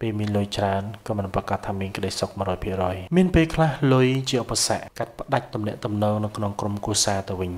មានលុយច្រើនក៏មិនប្រកាសថាមានក្តីសុខ 100% មានពេលខ្លះលុយជាឧបសគ្គកាត់ផ្ដាច់ទំនាក់ទំនងនៅក្នុងក្រុមគ្រួសារទៅវិញ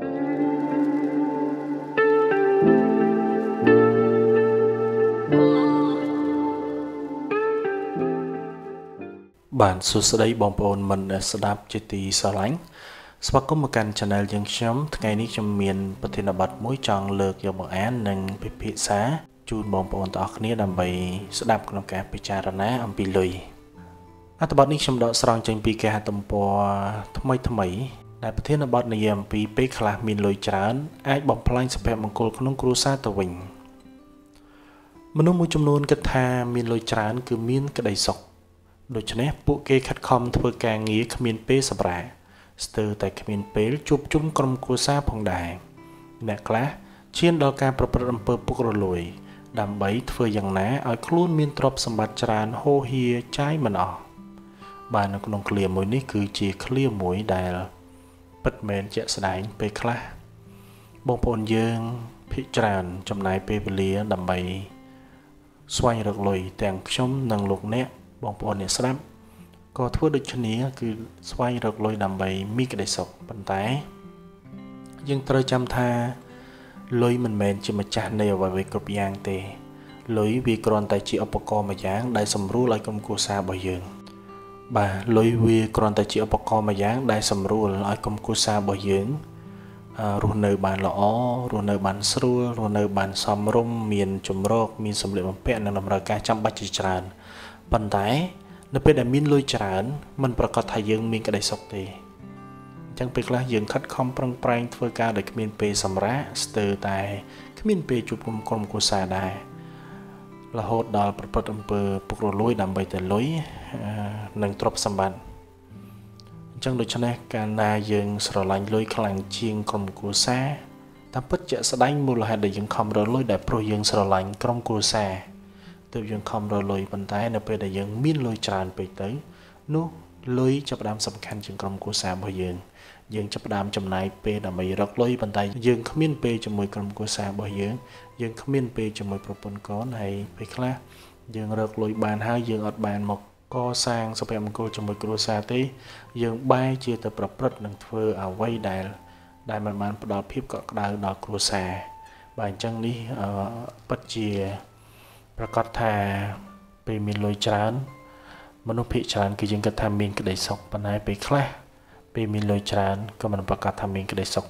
បាទសួស្តីបងប្អូនមិនស្ដាប់ជាទីស្រឡាញ់ស្វាគមន៍មកកាន់ Channel យើងខ្ញុំថ្ងៃនេះខ្ញុំមានប្រធានបទមួយចង់លើកយកមកអាននិងពិភាក្សាជូនបងប្អូនទាំងអស់គ្នាដើម្បីស្ដាប់ក្នុងការពិចារណាអំពីលុយអត្ថបទនេះខ្ញុំដកស្រង់ចេញពីគេហទំព័រថ្មីដែលប្រធានបទនិយាយអំពីពេលខ្លះមានលុយច្រើនអាចបំផ្លាញសុភមង្គលក្នុងគ្រួសារទៅវិញមនុស្សមួយចំនួនគិតថាមានលុយច្រើនគឺមានក្តីសុខដូច្នេះពួកគេខិតខំធ្វើការងារគ្មានពេលសម្រាកស្ទើរតែគ្មានពេលជួបជុំក្រុមគ្រួសារផងដែរអ្នកខ្លះឈានដល់ការប្រព្រឹត្តអំពើពុករលួយដើម្បីធ្វើយ៉ាងណាឲ្យខ្លួនមានទ្រព្យសម្បត្តិច្រើនហូរហៀចាយមិនអស់បាទនៅក្នុងឃ្លាមួយនេះគឺជាឃ្លាមួយដែលពិតមែនជាក់ស្ដែងពេលខ្លះបងប្អូនយើងភាគច្រើនចំណាយពេលវេលាដើម្បីស្វែងរកលុយទាំងខ្ញុំនិងលោកអ្នកបងប្អូនអ្នកស្ដាប់ក៏ធ្វើដូចគ្នាគឺស្វែងរកលុយដើម្បីមានក្តីសុខប៉ុន្តែយើងត្រូវចាំថាលុយមិនមែនជាម្ចាស់នៃអ្វីៗគ្រប់យ៉ាងទេលុយវាគ្រាន់តែជាឧបករណ៍មួយយ៉ាងដែលសម្រួលឲ្យក្រុមគ្រួសាររបស់យើងបាទលុយវាគ្រាន់តែជាឧបករណ៍មួយយ៉ាងដែលសម្រួលឲ្យក្រុមគ្រួសាររបស់យើងរស់នៅបានល្អរស់នៅបានស្រួលរស់នៅបានសមរម្យមានជម្រកមានសម្លៀកបំពាក់និងតម្រូវការចាំបាច់ជាច្រើនប៉ុន្តែនៅពេលដែលមានលុយច្រើនมันប្រកាសថាយើងមានក្តីសុខទេអញ្ចឹងពេលខ្លះយើងខិតខំប្រឹងប្រែងធ្វើការដោយគ្មានពេលសម្រាកស្ទើរតែគ្មានពេលជួបក្រុមគ្រួសារដែររហូតដល់ប្រព្រឹត្តអំពើពុករលួយដើម្បីតែលុយនិងទ្រព្យសម្បត្តិអញ្ចឹងដូច្នេះកាលណាយើងស្រឡាញ់លុយខ្លាំងជាងក្រុមគ្រួសារតាមពិតជាក់ស្ដែងមូលហេតុដែលយើងខំរកលុយដែលព្រោះយើងស្រឡាញ់ក្រុមគ្រួសារទើបយើងខំរកលុយប៉ុន្តែនៅពេលដែលយើងមានលុយច្រើនពេកទៅនោះលុយចាប់ផ្ដើមសំខាន់ជាងក្រុមគ្រួសាររបស់យើងចាប់ផ្ដើមចំណាយពេលដើម្បីរកលុយប៉ុន្តែយើងគ្មានពេលជាមួយក្រុមគ្រួសាររបស់យើងគ្មានពេលជាមួយប្រពន្ធកូនហើយពេលខ្លះយើងរកលុយបានហើយយើងអត់បានមកកសាងសុភមង្គលជាមួយគ្រួសារទេយើងបែរជាទៅប្រព្រឹត្តនិងធ្វើអ្វីដែលមិនបានផ្ដល់ភាពកក់ក្ដៅដល់គ្រួសារបាទអញ្ចឹងនេះពិតជាប្រកាសថាពេលមានលុយច្រើនមនុស្សភាគច្រើនគឺយើងគិតថាមានក្តីសុខប៉ុន្តែពេលខ្លះពេលមានលុយច្រើនក៏មិនប្រកាសថាមានក្តីសុខ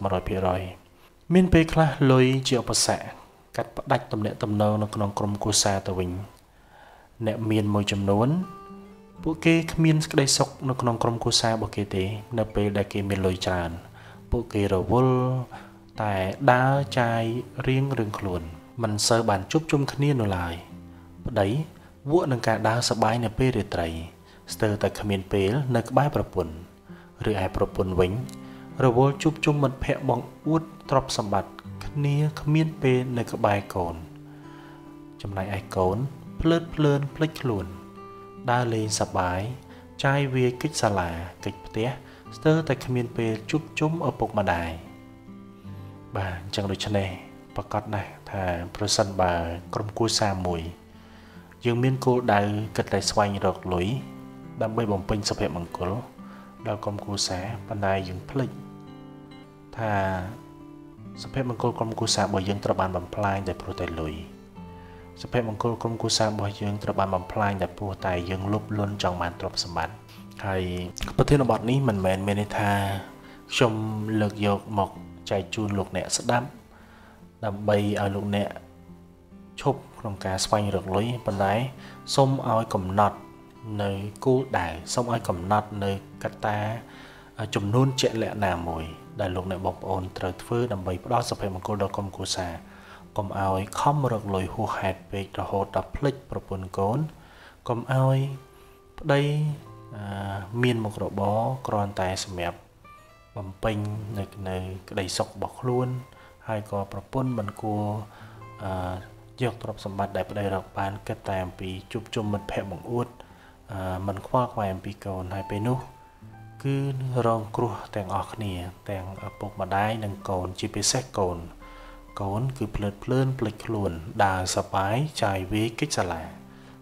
100% មានពេលខ្លះលុយជាឧបសគ្គកាត់ផ្ដាច់ទំនាក់ទំនងនៅក្នុងក្រុមគ្រួសារទៅវិញអ្នកមានមួយចំនួនពួកគេគ្មានក្តីសុខនៅក្នុងក្រុមគ្រួសាររបស់គេទេនៅពេលដែលគេមានលុយច្រើនពួកគេរវល់តែដើរចាយរៀងខ្លួនមិនសូវបានជួបជុំគ្នានៅឡើយប្តីវក់នឹងការដើរសប្បាយនៅពេលរាត្រីស្ទើរតែគ្មានពេលនៅក្បែរប្រពន្ធឬឯប្រពន្ធវិញរវល់ជួបជុំមិត្តភ័ក្តិបងអួតទ្រព្យសម្បត្តិគ្នាគ្មានពេលនៅក្បែរកូនចំណែកឯកូនភ្លើតភ្លើនភ្លេចខ្លួនដើរលេងសប្បាយចាយវាយកិច្ចសាលាកិច្ចផ្ទះស្ទើរតែគ្មានពេលជួបជុំឪពុកម្ដាយបាទអញ្ចឹងដូច្នេះប្រកាសណាស់ថាប្រសិនបើក្រុមគ្រួសារមួយយើងមានគោលដៅគិតតែស្វែងរកលុយដើម្បីបំពេញសុភមង្គលដល់ក្រុមគ្រួសារប៉ុន្តែយើងភ្លេចថាសុភមង្គលក្រុមគ្រួសាររបស់យើងត្រូវបានបំផ្លាញតែព្រោះតែលុយសុភមង្គលក្រុមគ្រួសាររបស់យើងត្រូវបានបំផ្លាញតែព្រោះតែយើងលោភលន់ចង់បានទ្រព្យសម្បត្តិហើយប្រធានបទនេះមិនមែនមានន័យថាខ្ញុំលើកយកមកចែកជូនលោកអ្នកស្ដាប់ដើម្បីឲ្យលោកអ្នកឈប់ក្នុងការស្វែងរកលុយប៉ុន្តែសូមឲ្យកំណត់នៅគោលដៅសូមឲ្យកំណត់នៅកត្តាចំនួនជាក់លាក់ណាមួយដែលលោកអ្នកបងប្អូនត្រូវធ្វើដើម្បីផ្ដល់សុភមង្គលដល់ក្រុមគ្រួសារកុំឲ្យខំរកលុយហួសហេតុពេករហូតដល់ភ្លេចប្រពន្ធកូនកុំឲ្យប្តីមានមុខរបរគ្រាន់តែសម្រាប់បំពេញនៅក្តីសុខរបស់ខ្លួនហើយក៏ប្រពន្ធមិនគួរយកទ្រព្យសម្បត្តិដែលប្តីរកបានគិតតែអំពីជួបជុំមិត្តភ័ក្តិបង្អួតមិនខ្វល់ខ្វាយអំពីកូនហើយពេលនោះគឺរងគ្រោះទាំងអស់គ្នាទាំងឪពុកម្ដាយនិងកូនជាពិសេសកូនគឺភ្លើតភ្លើនភ្លេចខ្លួនដើរសប្បាយចាយវាយកិច្ចសាលា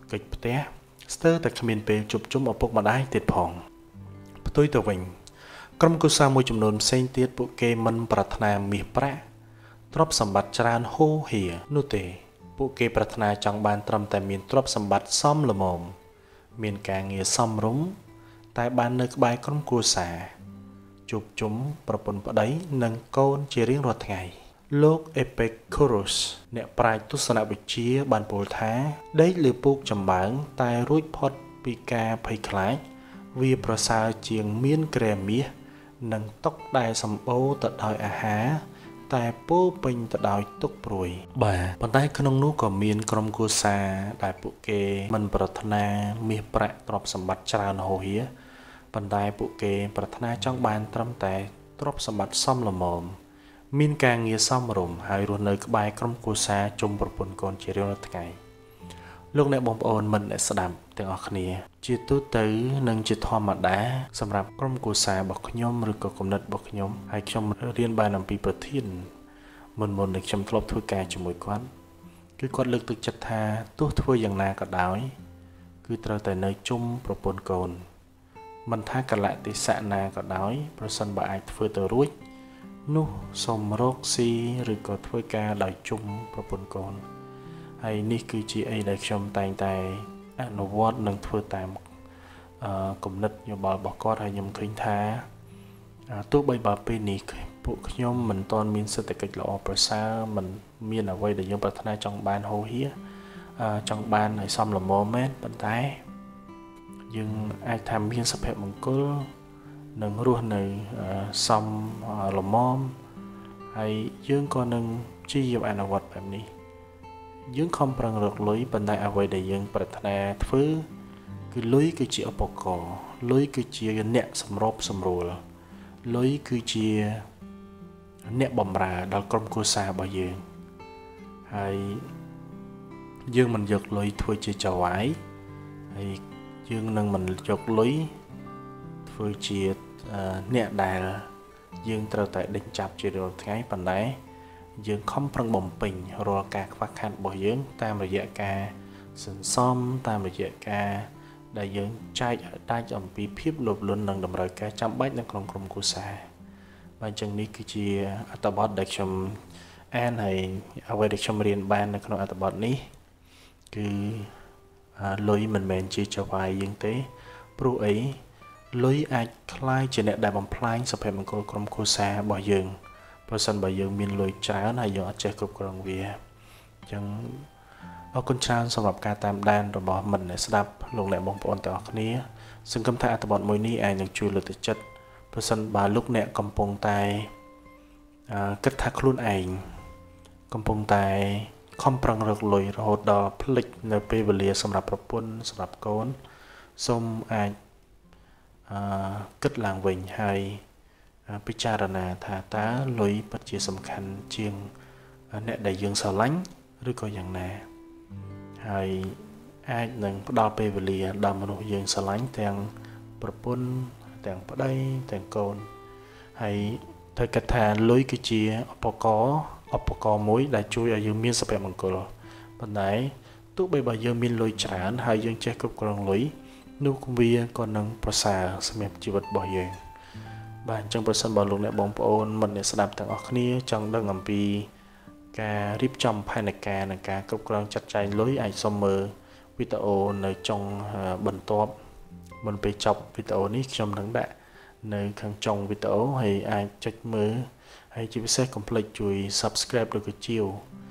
កិច្ចផ្ទះស្ទើរតែគ្មានពេលជួបជុំឪពុកម្ដាយទៀតផងផ្ទុយទៅវិញក្រុមគ្រួសារមួយចំនួនផ្សេងទៀតពួកគេមិនប្រាថ្នាមាសប្រាក់ទ្រព្យសម្បត្តិច្រើនហូរហៀនោះទេពួកគេប្រាថ្នាចង់បានត្រឹមតែមានទ្រព្យសម្បត្តិសមល្មមមានការងារសមរម្យតែបាននៅក្បែរក្រុមគ្រួសារជួបជុំប្រពន្ធប្តីនិងកូនជារៀងរាល់ថ្ងៃលោក Epicurus អ្នកប្រាជ្ញទស្សនវិជ្ជាបានពោលថាដេកលើពូកចំបើងតែរួចផុតពីការភ័យខ្លាចវាប្រសើរជាងមានក្រែមាសនិងតុដែលសម្បូរទៅដោយអាហារតែពោពេញទៅដោយទុក្ខព្រួយបាទប៉ុន្តែក្នុងនោះក៏មានក្រុមគ្រួសារដែលពួកគេមិនប្រាថ្នាមាសប្រាក់ទ្រព្យសម្បត្តិច្រើនហូរហៀប៉ុន្តែពួកគេប្រាថ្នាចង់បានត្រឹមតែទ្រព្យសម្បត្តិសមល្មមមានការងារសមរម្យហើយរស់នៅក្បែរក្រុមគ្រួសារជុំប្រពន្ធកូនជារៀងរាល់ថ្ងៃលោកអ្នកបងប្អូនមិត្តអ្នកស្ដាប់ទាំងអស់គ្នាជាទូទៅនិងជាធម្មតាសម្រាប់ក្រុមគ្រួសាររបស់ខ្ញុំឬក៏គំនិតរបស់ខ្ញុំហើយខ្ញុំរៀនបានអំពីប្រធានមុននឹងខ្ញុំធ្លាប់ធ្វើការជាមួយគាត់គឺគាត់លើកទឹកចិត្តថាទោះធ្វើយ៉ាងណាក៏ដោយគឺត្រូវតែនៅជុំប្រពន្ធកូនមិនថាកលៈទេសៈណាក៏ដោយប្រសិនបើអាចធ្វើទៅរួចនោះសូមរកស៊ីឬក៏ធ្វើការដោយជុំប្រពន្ធកូនហើយនេះគឺជាអីដែលខ្ញុំតែងតែអនុវត្តនិងធ្វើតាមគំនិតយោបល់របស់គាត់ហើយខ្ញុំឃើញថាទោះបីបើពេលនេះពួកខ្ញុំមិនទាន់មានសេដ្ឋកិច្ចល្អប្រសើរមិនមានអ្វីដែលយើងប្រាថ្នាចង់បានហូរហៀចង់បានឲ្យសមល្មមមែនប៉ុន្តែយើងអាចថាមានសុភមង្គលនឹងរស់នៅសមល្មមហើយយើងក៏នឹងព្យាយាមអនុវត្តបែបនេះយើងខំប្រឹងរកលុយប៉ុន្តែអ្វីដែលយើងប្រាថ្នាធ្វើគឺលុយគឺជាឧបករណ៍លុយគឺជាអ្នកសម្របសម្រួលលុយគឺជាអ្នកបម្រើដល់ក្រុមគ្រួសាររបស់យើងហើយយើងមិនយកលុយធ្វើជាចៅហ្វាយហើយយើងនឹងមិនយកលុយធ្វើជាអ្នកដែលយើងត្រូវតែដេញចាប់ជារាល់ថ្ងៃប៉ុន្តែយើងខំប្រឹងបំពេញរាល់ការខ្វះខាតរបស់យើងតាមរយៈការសន្សំតាមរយៈការដែលយើងចែកដាច់អំពីភាពលោភលន់និងតម្រូវការចាំបាច់នៅក្នុងក្រុមគ្រួសារបាទអញ្ចឹងនេះគឺជាអត្ថបទដែលខ្ញុំអានហើយអ្វីដែលខ្ញុំរៀនបាននៅក្នុងអត្ថបទនេះគឺលុយមិនមែនជាចៅហ្វាយយើងទេព្រោះអីលុយអាចคล้ายជាអ្នកដែលបំផ្លាញសុភមង្គលក្រុមគ្រួសាររបស់យើងប្រសិនបើយើងមានលុយច្រើនហើយយើងអត់ចេះគ្រប់គ្រងវាអញ្ចឹងអរគុណច្រើនសម្រាប់ការតាមដានរបស់មិត្តអ្នកស្ដាប់លោកអ្នកបងប្អូនទាំងអស់គ្នាសង្ឃឹមថាអត្ថបទមួយនេះអាចនឹងជួយលើកទឹកចិត្តប្រសិនបើលោកអ្នកកំពុងតែគិតថាខ្លួនឯងកំពុងតែខំប្រឹងរកលុយរហូតដល់ភ្លេចនៅពេលវេលាសម្រាប់ប្រពន្ធសម្រាប់កូនសូមអាចគិតឡើងវិញហើយពិចារណាថាតើលុយពិតជាសំខាន់ជាងអ្នកដែលយើងស្រឡាញ់ឬក៏យ៉ាងណាហើយអាចនឹងផ្ដល់ពេលវេលាដល់មនុស្សយើងស្រឡាញ់ទាំងប្រពន្ធទាំងប្តីទាំងកូនហើយត្រូវគិតថាលុយគឺជាឧបករណ៍មួយដែលជួយឲ្យយើងមានសុភមង្គលប៉ុន្តែទោះបីបើយើងមានលុយច្រើនហើយយើងចេះគ្រប់គ្រងលុយនោះវាក៏នឹងប្រសើរសម្រាប់ជីវិតរបស់យើងបាទអញ្ចឹងប្រសិនបើលោកអ្នកបងប្អូនមិត្តអ្នកស្ដាប់ទាំងអស់គ្នាចង់ដឹងអំពីការរៀបចំផែនការនិងការគ្រប់គ្រងចាត់ចែងលុយអាចសូមមើលវីដេអូនៅចុងបន្ទាប់មុនពេលចប់វីដេអូនេះខ្ញុំនឹងដាក់នៅខាងចុងវីដេអូហើយអាចចុចមើលហើយជាពិសេសកុំភ្លេចជួយ Subscribe ឬក៏ជាវ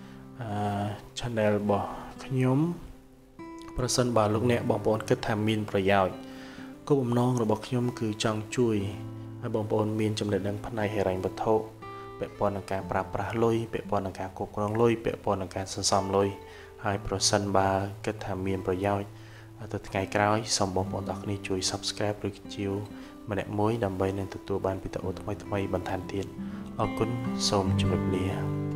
channel របស់ខ្ញុំប្រសិនបើលោកអ្នកបងប្អូនគិតថាមានប្រយោជន៍គោលបំណងរបស់ខ្ញុំគឺចង់ជួយឲ្យបងប្អូនមានចំណេះដឹងផ្នែកហិរញ្ញវត្ថុពាក់ព័ន្ធនឹងការប្រើប្រាស់លុយពាក់ព័ន្ធនឹងការគ្រប់គ្រងលុយពាក់ព័ន្ធនឹងការសន្សំលុយហើយប្រសិនបើគិតថាមានប្រយោជន៍ទៅថ្ងៃក្រោយសូមបងប្អូនទាំងគ្នាជួយ Subscribe ឬជាវម្នាក់មួយដើម្បីនឹងទទួលបានវីដេអូថ្មីៗបន្ថែមទៀតអរគុណសូមជម្រាបលា